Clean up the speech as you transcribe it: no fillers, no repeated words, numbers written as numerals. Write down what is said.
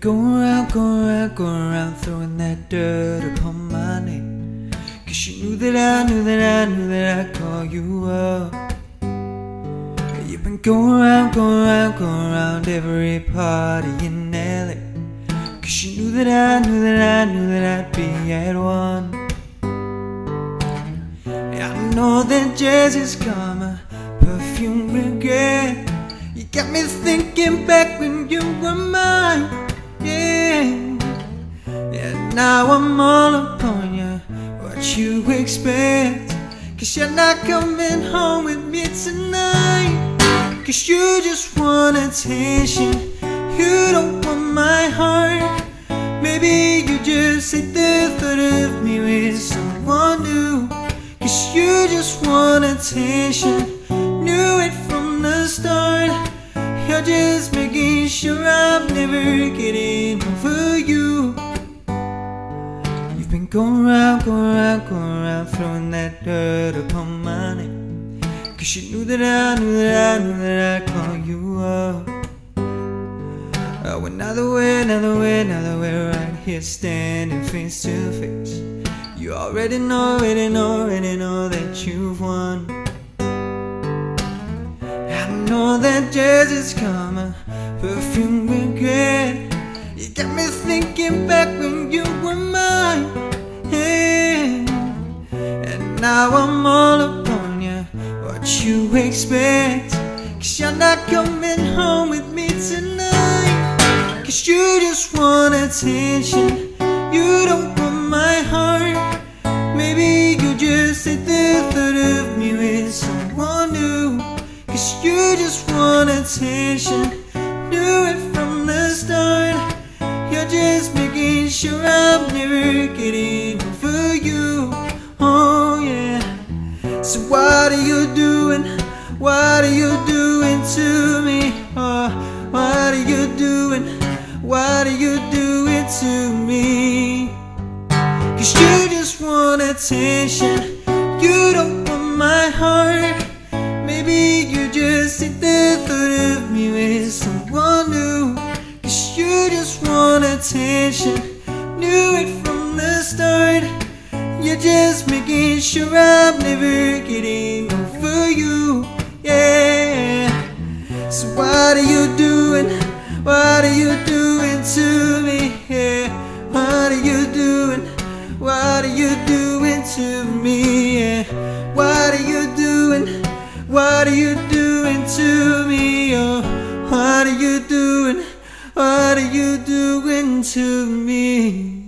going around, throwing that dirt upon my name. 'Cause you knew that I knew I'd call you up. You've been going around every party in LA. 'Cause you knew that I knew that I'd be at one. I know that jazz is karma, perfume regret. You got me thinking back when you were mine, yeah. And now I'm all upon you, what you expect? 'Cause you're not coming home with me tonight. 'Cause you just want attention, you don't want my heart. Maybe you just hate the thought of me with someone new. 'Cause you just want attention, knew it from the start. You're just making sure I'm never getting over you. You've been going around, throwing that dirt upon my name. 'Cause you knew that I knew that I'd call you up. We're another way, right here standing face to face. You already know that you've won. I know that jazz is karma, perfume regret. You got me thinking back when you were mine, yeah. And now I'm all upon you, what you expect? 'Cause you're not coming home with me tonight. 'Cause you just want attention, you don't want my heart. Maybe you just hate the thought of me with someone new. 'Cause you just want attention, knew it from the start. You're just making sure I'm never getting over you, oh yeah. So what are you doing? What are you doing to me? Oh, what are you doing? What are you doing to me? 'Cause you just want attention, you don't want my heart. Maybe you just hate the thought of me with someone new. 'Cause you just want attention, knew it from the start. You're just making sure I'm never getting over you, yeah. So what are you doing? What are you doing to me, yeah? What are you doing? What are you doing to me, yeah? What are you doing? What are you doing to me, oh? What are you doing? What are you doing to me?